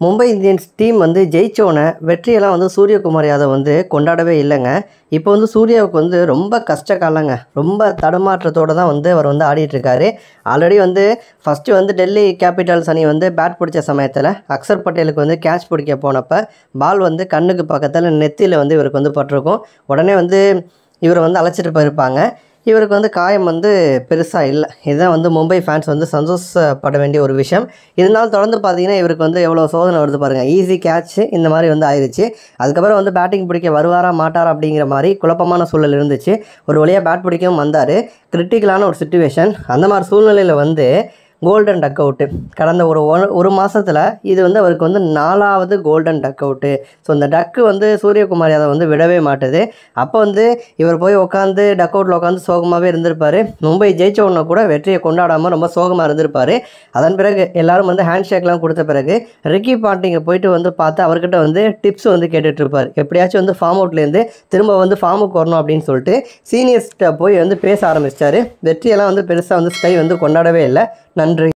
Mumbai Indians team வந்து ஜெயிச்சோன்னே வெற்றியெல்லாம் வந்து சூரியகுமார் யாதவ் வந்து கொண்டாடவே இல்லைங்க. இப்போ வந்து சூர்யாவுக்கு வந்து ரொம்ப கஷ்ட காலங்க. ரொம்ப தடுமாற்றத்தோடு தான் வந்து அவர் வந்து ஆடிட்டுருக்காரு. ஆல்ரெடி வந்து ஃபஸ்ட்டு வந்து டெல்லி கேபிட்டல்ஸ் அணி வந்து பேட் பிடிச்ச சமயத்தில் அக்சர் பட்டேலுக்கு வந்து கேட்ச் பிடிக்க போனப்போ பால் வந்து கண்ணுக்கு பக்கத்தில் நெத்தியில் வந்து இவருக்கு வந்து பட்டிருக்கும். உடனே வந்து இவரை வந்து அழைச்சிட்டு போயிருப்பாங்க. இவருக்கு வந்து காயம் வந்து பெருசாக இல்லை. இதுதான் வந்து மும்பை ஃபேன்ஸ் வந்து சந்தோஷப்பட வேண்டிய ஒரு விஷயம். இருந்தாலும் தொடர்ந்து பார்த்தீங்கன்னா இவருக்கு வந்து எவ்வளோ சோதனை வருது பாருங்கள். ஈஸி கேட்ச் இந்த மாதிரி வந்து ஆயிடுச்சு. அதுக்கப்புறம் வந்து பேட்டிங் பிடிக்க வருவாரா மாட்டாரா அப்படிங்கிற மாதிரி குழப்பமான சூழல் இருந்துச்சு. ஒரு வழியாக பேட் பிடிக்கவும் வந்தார். கிரிட்டிக்கலான ஒரு சிச்சுவேஷன். அந்த மாதிரி சூழ்நிலையில் வந்து கோல்டன் டக் அவுட்டு கடந்த ஒரு மாதத்தில் இது வந்து அவருக்கு வந்து 4வது கோல்டன் டக் அவுட்டு. ஸோ இந்த டக்கு வந்து சூரியகுமார் யாதவ் வந்து விடவே மாட்டுது. அப்போ வந்து இவர் போய் உட்காந்து டக் அவுட்டில் உட்காந்து சோகமாகவே இருந்திருப்பார். மும்பை ஜெயிச்ச உடனே கூட வெற்றியை கொண்டாடாமல் ரொம்ப சோகமாக இருந்திருப்பார். அதன் பிறகு எல்லாரும் வந்து ஹேண்ட் ஷேக்லாம் கொடுத்த பிறகு ரிக்கி பாண்டிங்கை போயிட்டு வந்து பார்த்து அவர்கிட்ட வந்து டிப்ஸ் வந்து கேட்டுட்ருப்பார். எப்படியாச்சும் வந்து ஃபார்ம் அவுட்லேருந்து திரும்ப வந்து ஃபார்முக்கு வரணும் அப்படின்னு சொல்லிட்டு சீனியர்ஸ்கிட்ட போய் வந்து பேச ஆரம்பிச்சிட்டாரு. வெற்றியெல்லாம் வந்து பெருசாக வந்து ஸ்கை வந்து கொண்டாடவே இல்லை. நன்றி.